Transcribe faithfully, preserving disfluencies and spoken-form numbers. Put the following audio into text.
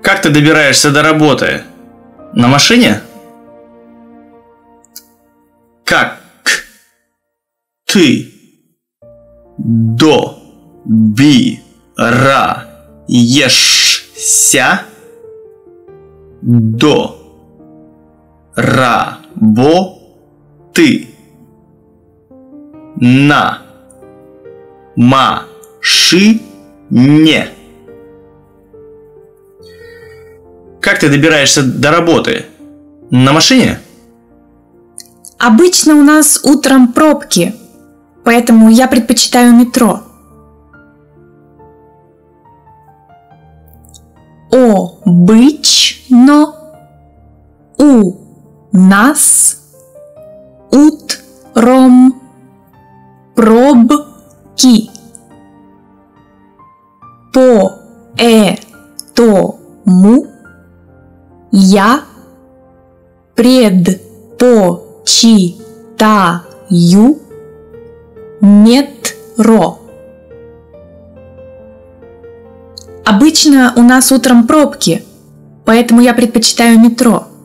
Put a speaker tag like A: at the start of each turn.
A: Как ты добираешься до работы? На машине? Как ты добираешься до работы на машине? Как ты добираешься до работы? На машине?
B: Обычно у нас утром пробки, поэтому я предпочитаю метро. Обычно у нас утром пробки, поэтому я предпочитаю метро. Обычно у нас утром пробки, поэтому я предпочитаю метро.